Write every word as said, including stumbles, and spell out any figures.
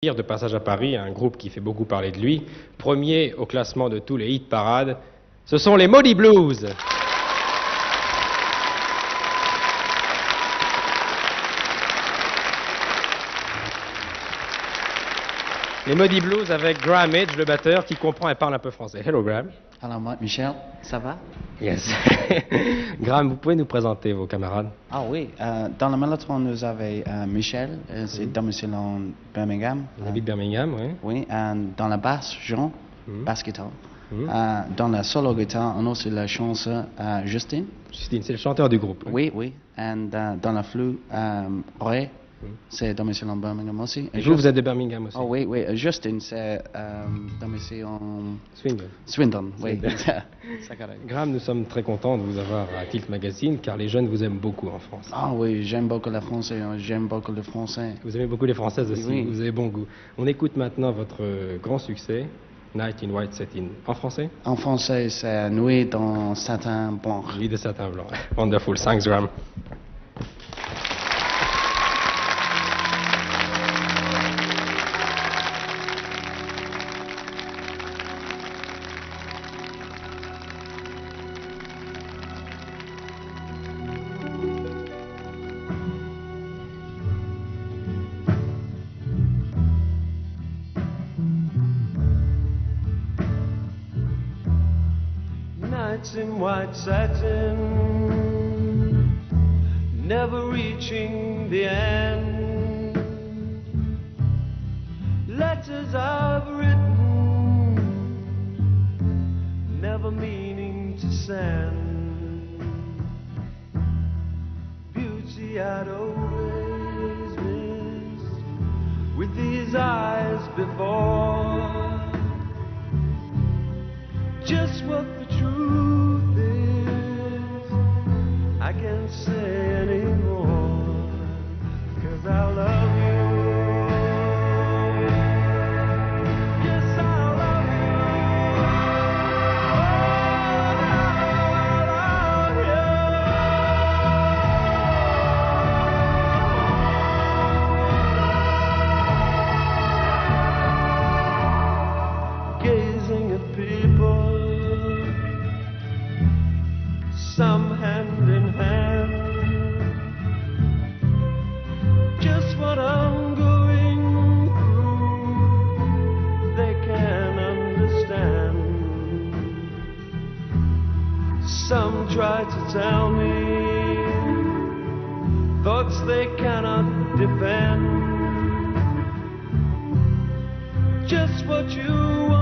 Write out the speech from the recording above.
De passage à Paris, un groupe qui fait beaucoup parler de lui, premier au classement de tous les hit parades, ce sont les Moody Blues. Les Moody Blues avec Graham Edge, le batteur, qui comprend et parle un peu français. Hello Graham. Alors moi, Michel, ça va? Yes. Graham, vous pouvez nous présenter vos camarades? Ah oui, euh, dans le mélotron, nous avons euh, Michel, euh, c'est Mm. domicile en Birmingham. Il habite Birmingham, oui. Oui, euh, dans la basse, Jean, Mm. basse guitare. Mm. Euh, dans la solo guitare, on a aussi la chanson euh, Justin. Justine, c'est le chanteur du groupe. Oui, oui. Et euh, dans la flûte, euh, Ray, Mm. c'est domicile en Birmingham aussi. Et vous, vous êtes de Birmingham aussi? Oh oui, oui. euh, Justin, c'est euh, domicile en Swindon. Swindon. Oui. Swindon. C'est correct. Graham, nous sommes très contents de vous avoir à Tilt Magazine, car les jeunes vous aiment beaucoup en France. Ah oui, j'aime beaucoup le français, hein, j'aime beaucoup le français. Vous aimez beaucoup les Françaises aussi, Oui. vous avez bon goût. On écoute maintenant votre euh, grand succès, Night in White Satin. En français? En français, c'est Nuit dans Satin blanc. Nuit de satin blanc. Wonderful. Thanks, Graham. Nights in white satin, never reaching the end. Letters I've written, never meaning to send. Beauty I'd always missed with these eyes before. Just what the truth is, I can't say anymore, 'cause I love you. Yes, I love you. Oh, I love you. Gazing at people, some hand in hand, just what I'm going through, they can understand. Some try to tell me thoughts they cannot defend, just what you want